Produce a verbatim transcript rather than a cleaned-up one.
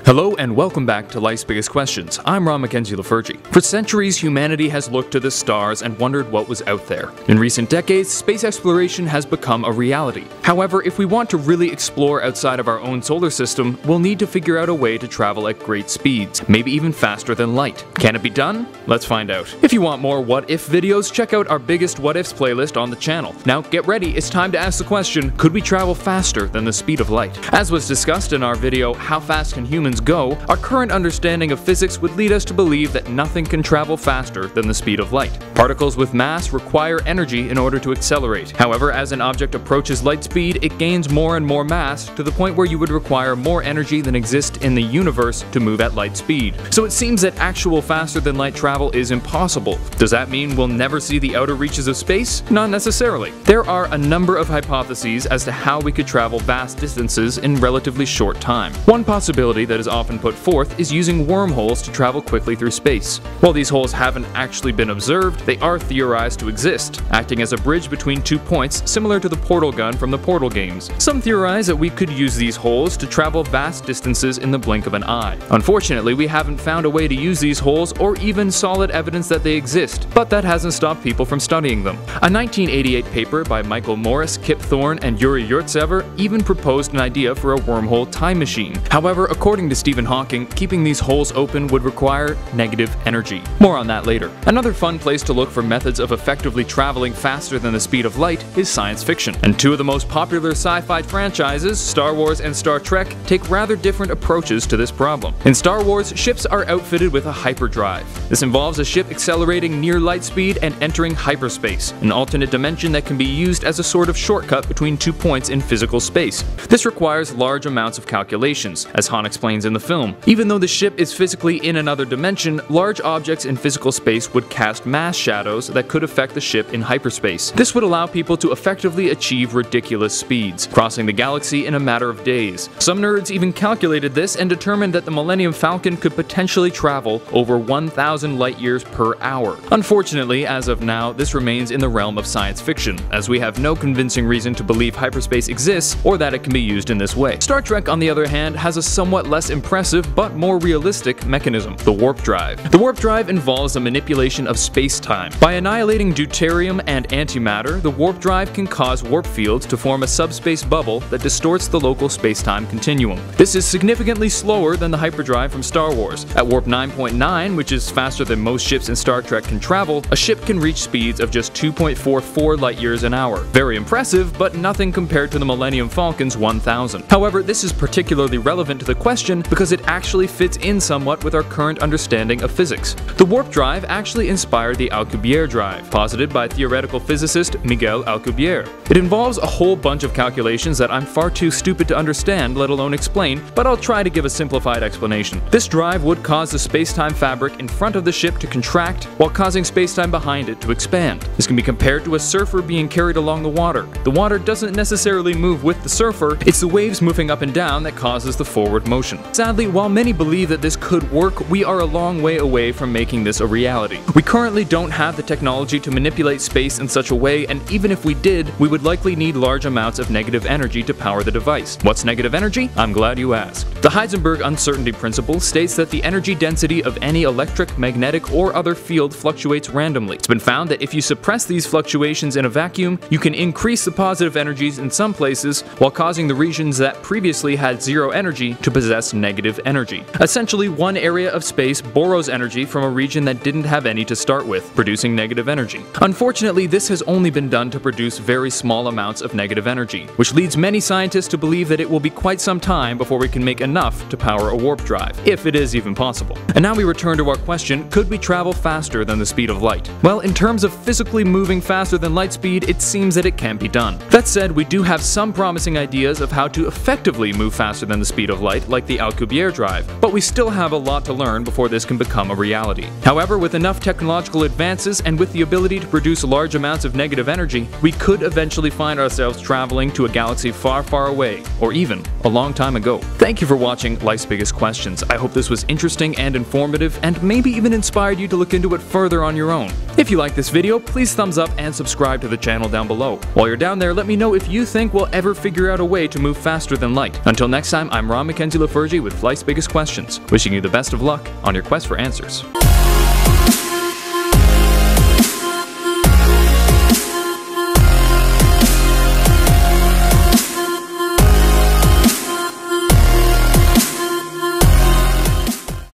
Hello and welcome back to Life's Biggest Questions. I'm Ron Mackenzie Lafergie. For centuries, humanity has looked to the stars and wondered what was out there. In recent decades, space exploration has become a reality. However, if we want to really explore outside of our own solar system, we'll need to figure out a way to travel at great speeds, maybe even faster than light. Can it be done? Let's find out. If you want more what if videos, check out our biggest what ifs playlist on the channel. Now get ready, it's time to ask the question, could we travel faster than the speed of light? As was discussed in our video, How Fast Can Humans Go, our current understanding of physics would lead us to believe that nothing can travel faster than the speed of light. Particles with mass require energy in order to accelerate. However, as an object approaches light speed, it gains more and more mass to the point where you would require more energy than exists in the universe to move at light speed. So it seems that actual faster than light travel is impossible. Does that mean we'll never see the outer reaches of space? Not necessarily. There are a number of hypotheses as to how we could travel vast distances in relatively short time. One possibility that is often put forth is using wormholes to travel quickly through space. While these holes haven't actually been observed, they are theorized to exist, acting as a bridge between two points similar to the portal gun from the Portal games. Some theorize that we could use these holes to travel vast distances in the blink of an eye. Unfortunately, we haven't found a way to use these holes or even solid evidence that they exist, but that hasn't stopped people from studying them. A nineteen eighty-eight paper by Michael Morris, Kip Thorne, and Yuri Yurtsever even proposed an idea for a wormhole time machine. However, according to Stephen Hawking, keeping these holes open would require negative energy. More on that later. Another fun place to look for methods of effectively traveling faster than the speed of light is science fiction. And two of the most popular sci-fi franchises, Star Wars and Star Trek, take rather different approaches to this problem. In Star Wars, ships are outfitted with a hyperdrive. This involves a ship accelerating near light speed and entering hyperspace, an alternate dimension that can be used as a sort of shortcut between two points in physical space. This requires large amounts of calculations, as Han explains in the film. Even though the ship is physically in another dimension, large objects in physical space would cast mass shadows that could affect the ship in hyperspace. This would allow people to effectively achieve ridiculous speeds, crossing the galaxy in a matter of days. Some nerds even calculated this and determined that the Millennium Falcon could potentially travel over one thousand light years per hour. Unfortunately, as of now, this remains in the realm of science fiction, as we have no convincing reason to believe hyperspace exists or that it can be used in this way. Star Trek, on the other hand, has a somewhat less impressive but more realistic mechanism, the warp drive. The warp drive involves the manipulation of space-time. By annihilating deuterium and antimatter, the warp drive can cause warp fields to form a subspace bubble that distorts the local space-time continuum. This is significantly slower than the hyperdrive from Star Wars. At warp nine point nine, which is faster than most ships in Star Trek can travel, a ship can reach speeds of just two point four four light years an hour. Very impressive, but nothing compared to the Millennium Falcon's one thousand. However, this is particularly relevant to the question because it actually fits in somewhat with our current understanding of physics. The warp drive actually inspired the Alcubierre drive, posited by theoretical physicist Miguel Alcubierre. It involves a whole bunch of calculations that I'm far too stupid to understand, let alone explain, but I'll try to give a simplified explanation. This drive would cause the space-time fabric in front of the ship to contract while causing space-time behind it to expand. This can be compared to a surfer being carried along the water. The water doesn't necessarily move with the surfer, it's the waves moving up and down that causes the forward motion. Sadly, while many believe that this could work, we are a long way away from making this a reality. We currently don't have the technology to manipulate space in such a way, and even if we did, we would likely need large amounts of negative energy to power the device. What's negative energy? I'm glad you asked. The Heisenberg uncertainty principle states that the energy density of any electric, magnetic, or other field fluctuates randomly. It's been found that if you suppress these fluctuations in a vacuum, you can increase the positive energies in some places while causing the regions that previously had zero energy to possess negative energy. Essentially, one area of space borrows energy from a region that didn't have any to start with, producing negative energy. Unfortunately, this has only been done to produce very small amounts of negative energy, which leads many scientists to believe that it will be quite some time before we can make enough to power a warp drive, if it is even possible. And now we return to our question, could we travel faster than the speed of light? Well, in terms of physically moving faster than light speed, it seems that it can be done. That said, we do have some promising ideas of how to effectively move faster than the speed of light, like the Alcubierre drive, but we still have a lot to learn before this can become a reality. However, with enough technological advances and with the ability to produce large amounts of negative energy, we could eventually find ourselves traveling to a galaxy far, far away, or even a long time ago. Thank you for watching Life's Biggest Questions. I hope this was interesting and informative, and maybe even inspired you to look into it further on your own. If you like this video, please thumbs up and subscribe to the channel down below. While you're down there, let me know if you think we'll ever figure out a way to move faster than light. Until next time, I'm Ron Mackenzie Lafergie. with Life's Biggest Questions, wishing you the best of luck on your quest for answers.